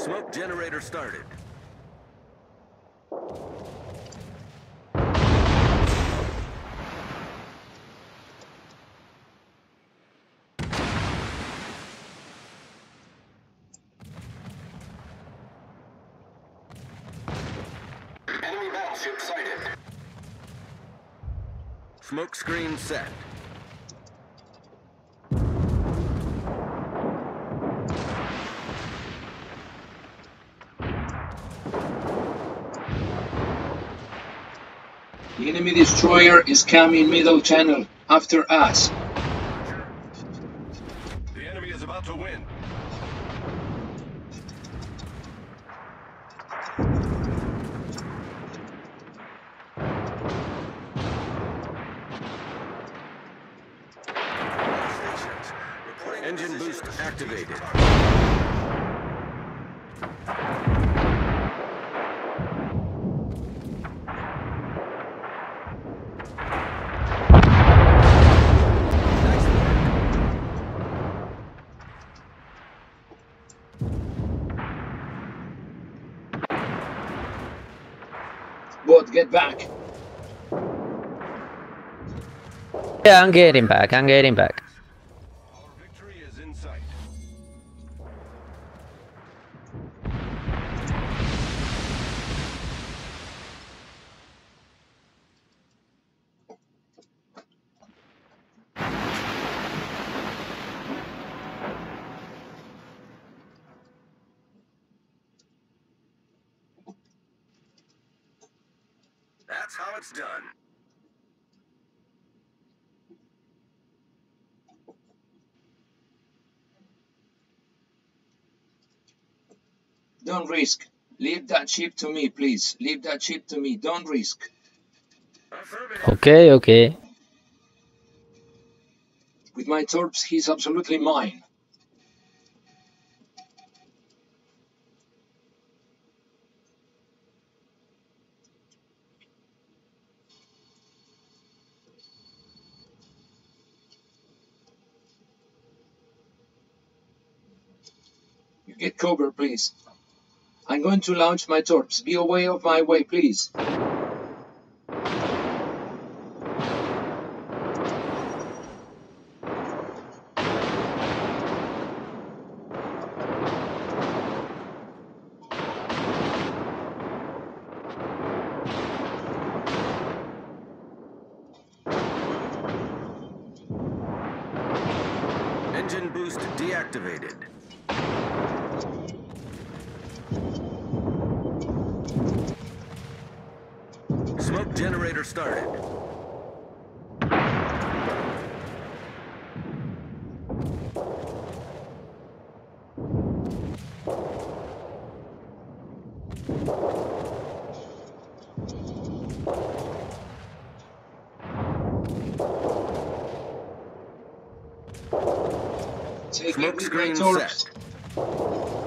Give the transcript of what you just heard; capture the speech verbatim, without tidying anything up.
Smoke generator started. Enemy battleship sighted. Smoke screen set. The enemy destroyer is coming middle channel after us. The enemy is about to win. Engine boost activated. Bot, get back. Yeah, I'm getting back. I'm getting back. Our victory is in sight. That's how it's done. Don't risk. Leave that ship to me, please. Leave that ship to me. Don't risk. Affirmative. Okay, okay. With my torps, he's absolutely mine. You get cover, please. I'm going to launch my torps. Be away of my way, please. Engine boost deactivated. Smoke generator started. Take Smoke it with my screen torps. set.